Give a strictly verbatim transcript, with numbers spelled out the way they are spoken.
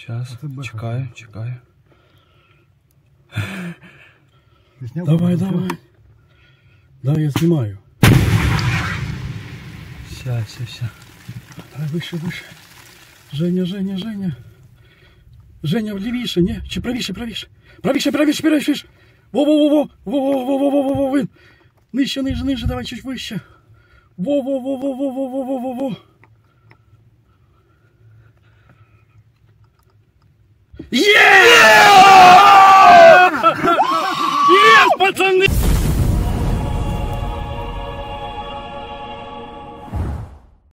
Сейчас, чекаю, чекаю. Давай, давай. Да, я знімаю. Все, все, все. Давай, вище, вище. Женя, Женя, Женя. Женя, лівіше, ні? Чи правіше, правіше? Правіше, правіше, правіше. Во-во-во-во. Во-во-во-во-во-во-во. Нижче, ниже, ниже, давай чуть вище. Во-во-во-во-во-во-во-во-во. Є! Є, пацани!